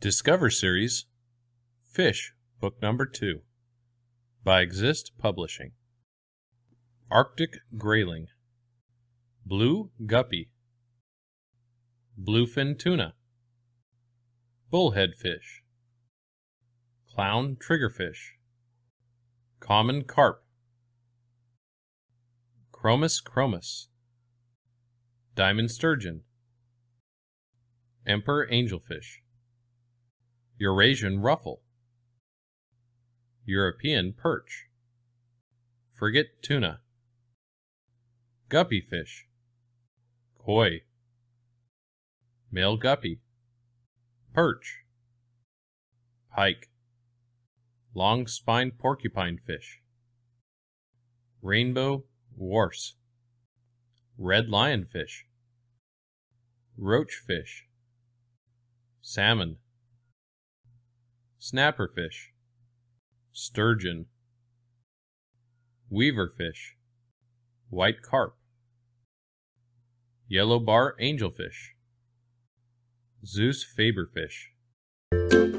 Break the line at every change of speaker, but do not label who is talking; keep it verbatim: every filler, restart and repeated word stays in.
Discover Series, Fish, Book Number two, by Exist Publishing. Arctic Grayling, Blue Guppy, Bluefin Tuna, Bullhead Fish, Clown Triggerfish, Common Carp, Chromis chromis, Diamond Sturgeon, Emperor Angelfish, Eurasian Ruffle, European Perch, Frigate Tuna, Guppy Fish, Koi, Male Guppy, Perch, Pike, Long-spined Porcupine Fish, Rainbow Worse, Red Lionfish, Roachfish, Salmon, Snapperfish, Sturgeon, Weaverfish, White Carp, Yellow Bar Angelfish, Zeus Faberfish.